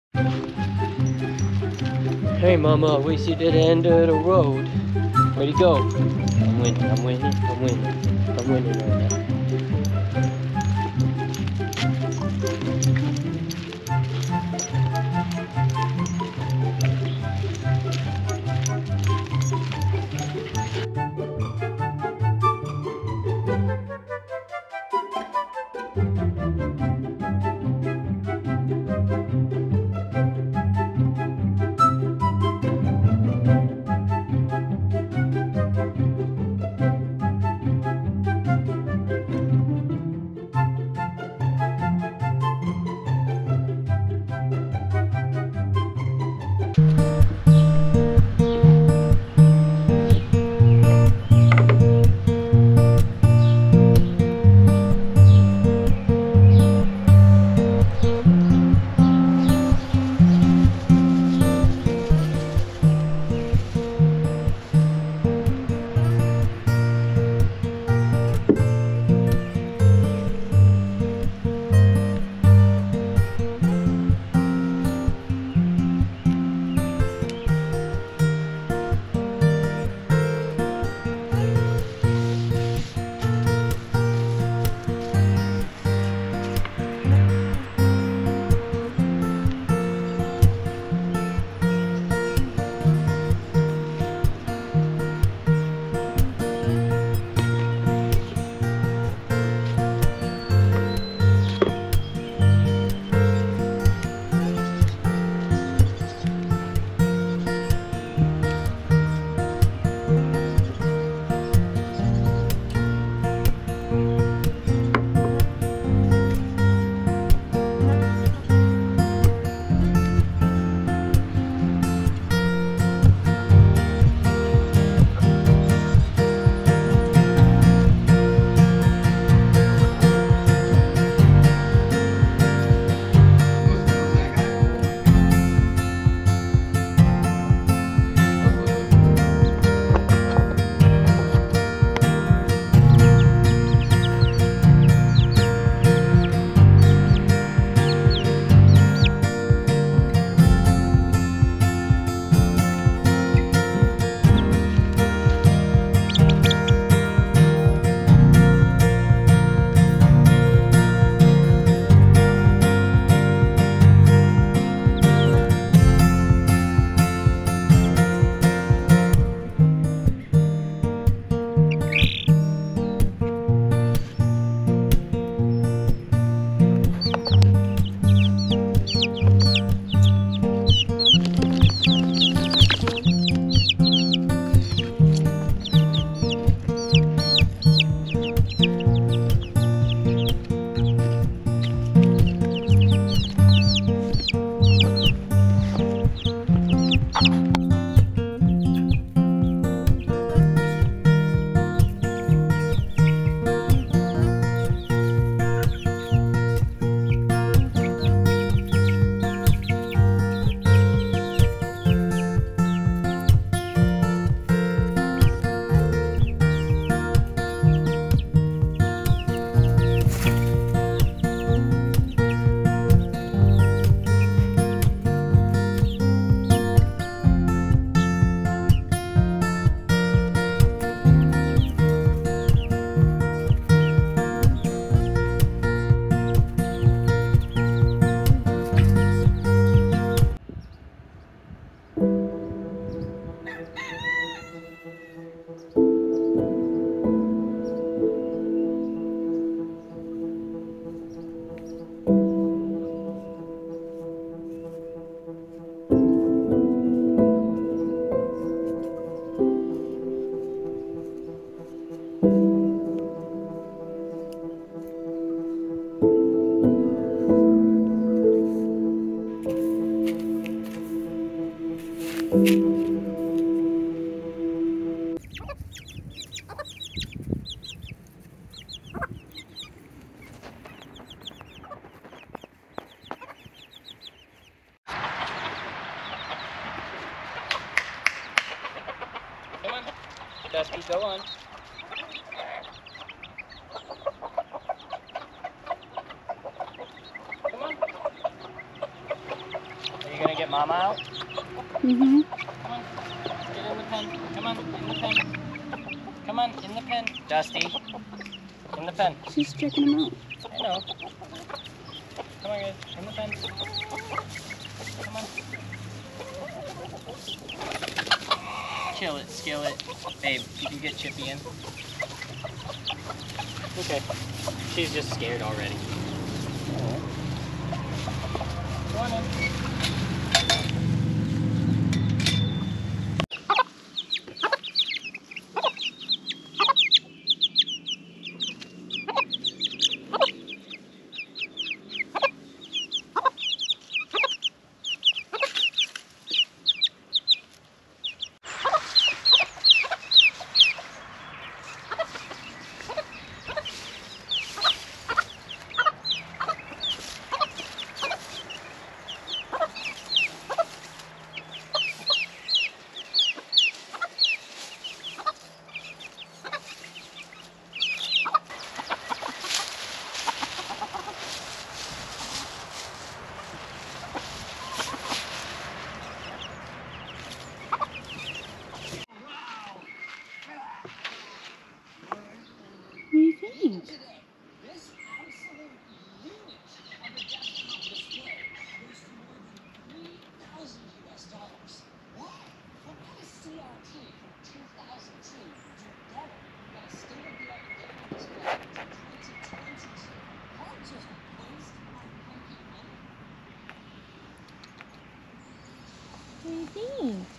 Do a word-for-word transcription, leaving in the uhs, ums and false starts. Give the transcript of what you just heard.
Hey mama, we see the end of the road. Where'd he go? I'm winning, I'm winning, I'm winning. I'm winning right now. Dusty, go on. Come on. You gonna get Mama out? Mm-hmm. Come on. Get in the pen. Come on, in the pen. Come on, in the pen. Dusty. In the pen. She's checking them out. I know. Come on, guys. In the pen. Come on. Chill it, skill it. Babe, did you get Chippy in? Okay. She's just scared already. Go on in. What do you think? What do you think?